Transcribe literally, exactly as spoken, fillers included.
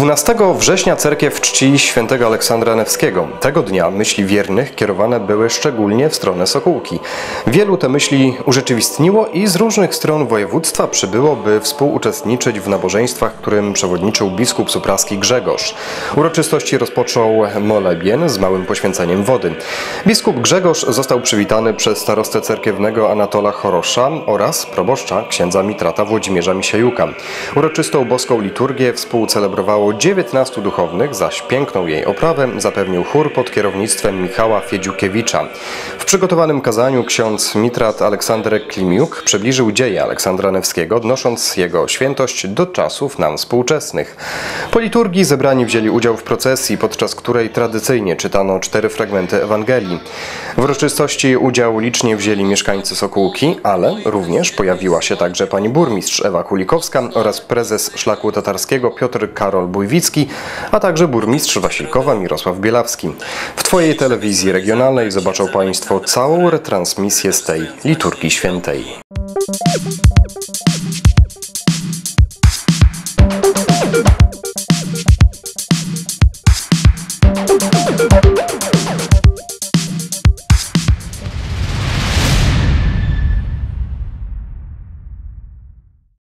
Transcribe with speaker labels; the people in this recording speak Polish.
Speaker 1: trzynastego września cerkiew czci świętego Aleksandra Newskiego. Tego dnia myśli wiernych kierowane były szczególnie w stronę Sokółki. Wielu te myśli urzeczywistniło i z różnych stron województwa przybyło, by współuczestniczyć w nabożeństwach, którym przewodniczył biskup supraski Grzegorz. Uroczystości rozpoczął molebien z małym poświęceniem wody. Biskup Grzegorz został przywitany przez starostę cerkiewnego Anatola Chorosza oraz proboszcza księdza mitrata Włodzimierza Misiejuka. Uroczystą boską liturgię współcelebrowało dziewiętnastu duchownych, zaś piękną jej oprawę zapewnił chór pod kierownictwem Michała Fiedziukiewicza. W przygotowanym kazaniu ksiądz mitrat Aleksander Klimiuk przybliżył dzieje Aleksandra Newskiego, odnosząc jego świętość do czasów nam współczesnych. Po liturgii zebrani wzięli udział w procesji, podczas której tradycyjnie czytano cztery fragmenty Ewangelii. W uroczystości udział licznie wzięli mieszkańcy Sokółki, ale również pojawiła się także pani burmistrz Ewa Kulikowska oraz prezes Szlaku Tatarskiego Piotr Karol Bójwicki, a także burmistrz Wasilkowa Mirosław Bielawski. W Twojej telewizji regionalnej zobaczą Państwo całą retransmisję z tej liturgii świętej.